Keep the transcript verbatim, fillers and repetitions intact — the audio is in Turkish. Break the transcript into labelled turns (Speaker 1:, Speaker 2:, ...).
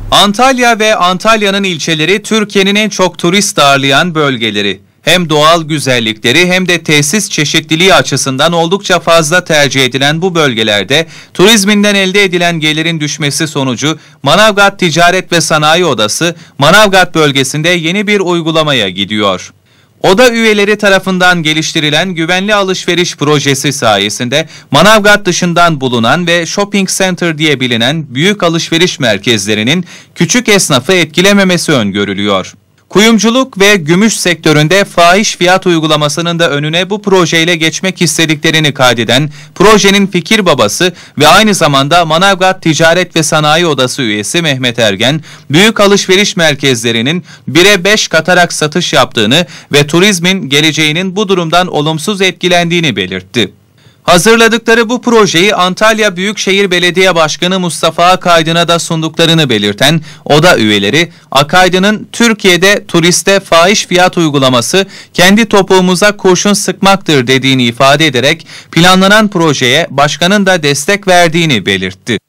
Speaker 1: Antalya ve Antalya'nın ilçeleri Türkiye'nin en çok turist ağırlayan bölgeleri. Hem doğal güzellikleri hem de tesis çeşitliliği açısından oldukça fazla tercih edilen bu bölgelerde turizminden elde edilen gelirin düşmesi sonucu Manavgat Ticaret ve Sanayi Odası Manavgat bölgesinde yeni bir uygulamaya gidiyor. Oda üyeleri tarafından geliştirilen güvenli alışveriş projesi sayesinde Manavgat dışından bulunan ve shopping center diye bilinen büyük alışveriş merkezlerinin küçük esnafı etkilememesi öngörülüyor. Kuyumculuk ve gümüş sektöründe fahiş fiyat uygulamasının da önüne bu projeyle geçmek istediklerini kaydeden projenin fikir babası ve aynı zamanda Manavgat Ticaret ve Sanayi Odası üyesi Mehmet Ergen, büyük alışveriş merkezlerinin bire beş katarak satış yaptığını ve turizmin geleceğinin bu durumdan olumsuz etkilendiğini belirtti. Hazırladıkları bu projeyi Antalya Büyükşehir Belediye Başkanı Mustafa Akaydın'a da sunduklarını belirten oda üyeleri, Akaydın'ın Türkiye'de turiste fahiş fiyat uygulaması kendi topuğumuza kurşun sıkmaktır dediğini ifade ederek planlanan projeye başkanın da destek verdiğini belirtti.